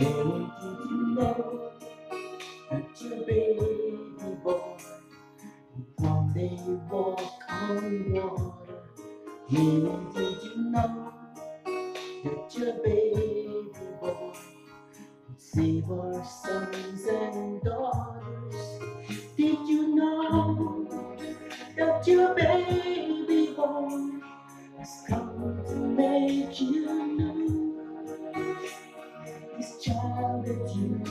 Little did you know that your baby boy would one day walk on water. Little did you know that your baby boy would save our sons and daughters. Did you know that your baby boy has come to make you new? This child that you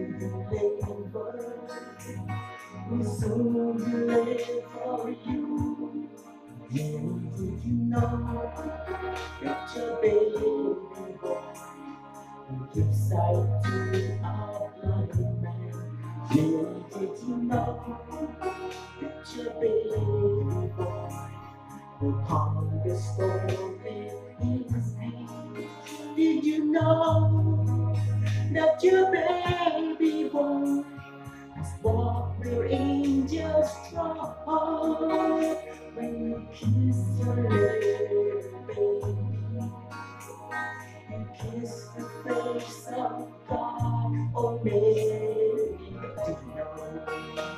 labor will soon be late for you. Little did you know that your baby boy will give sight to a blind man. Little did you know that your baby boy will calm the storm in his hand. Did you know that your baby boy has walked where angels trod? When you kiss your little baby, you kiss the face of God. Oh, Mary, did you know?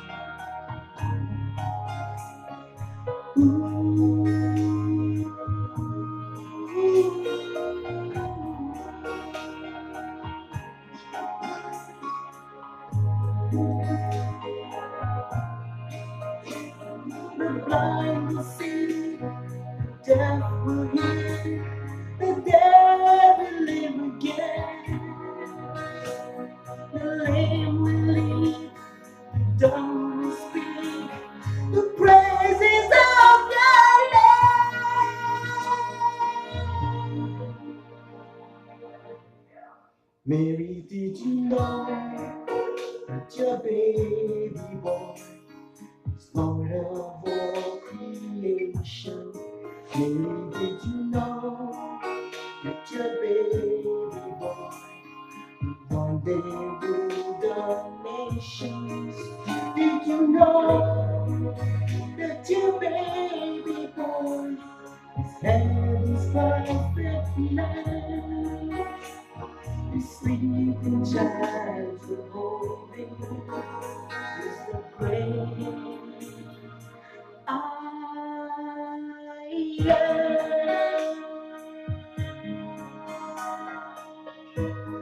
The blind will see, the deaf will hear, the dead will live again. The lame will leap, the dumb will speak, the praises of your name. Mary, did you know that your baby boy is Lord of all creation? Mary, did you know that your baby boy one day rule the nations? Did you know that your baby boy is heaven's perfect man? The sleeping child you're holding is the great I am.